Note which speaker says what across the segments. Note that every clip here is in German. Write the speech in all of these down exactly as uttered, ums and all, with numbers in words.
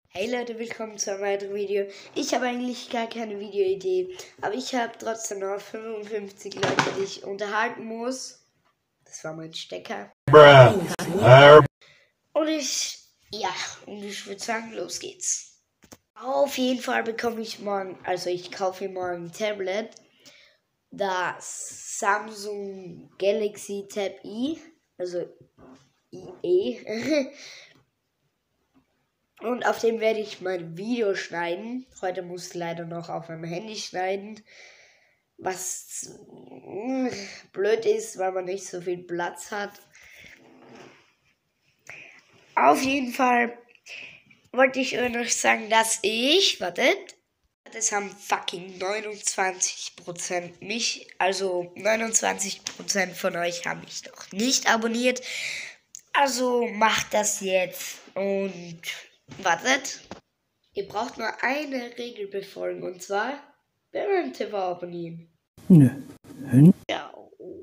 Speaker 1: Hey Leute, willkommen zu einem weiteren Video. Ich habe eigentlich gar keine Videoidee, aber ich habe trotzdem noch fünfundfünfzig Leute, die ich unterhalten muss. Das war mein Stecker. Und ich, ja, und ich würde sagen, los geht's. Auf jeden Fall bekomme ich morgen, also ich kaufe mir morgen ein Tablet, das Samsung Galaxy Tab I, also I E. Und auf dem werde ich mein Video schneiden. Heute muss ich leider noch auf meinem Handy schneiden. Was blöd ist, weil man nicht so viel Platz hat. Auf jeden Fall wollte ich euch noch sagen, dass ich, wartet, das haben fucking neunundzwanzig Prozent mich, also neunundzwanzig Prozent von euch haben mich noch nicht abonniert. Also macht das jetzt und wartet, ihr braucht nur eine Regel befolgen, und zwar beim T V abonnieren.
Speaker 2: Nö. Hm?
Speaker 1: Ja.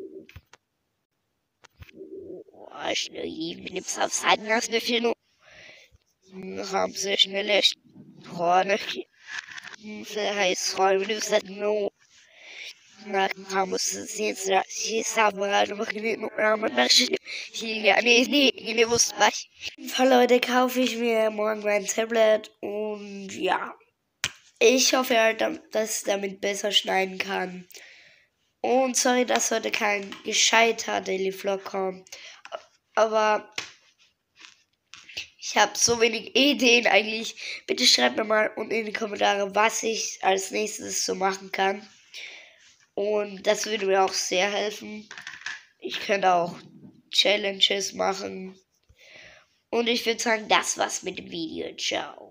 Speaker 1: Ich bin jetzt auf Seiten aus der Film. Haben sie schnell Freunde. Sie heißt Freunde, du sagst no. Na, haben sie jetzt sie sagen gerade noch nicht noch einmal ja, nee, nee, nee, wusste was. Fall Leute, kaufe ich mir morgen mein Tablet und ja, ich hoffe halt, dass ich damit besser schneiden kann. Und sorry, dass heute kein gescheiter Daily Vlog kommt, aber ich habe so wenig Ideen eigentlich. Bitte schreibt mir mal unten in die Kommentare, was ich als nächstes so machen kann. Und das würde mir auch sehr helfen. Ich könnte auch Challenges machen. Und ich würde sagen, das war's mit dem Video. Ciao.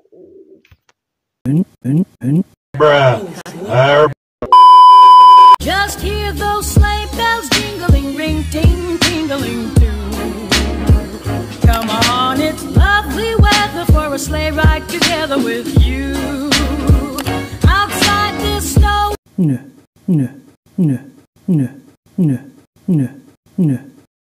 Speaker 3: Just hear those sleigh bells jingling, ring, ting, tingling too. Come on, it's lovely weather for a sleigh ride together with you. Outside this snow.
Speaker 2: Nö, nö, nö, nö, nö, nö, nö.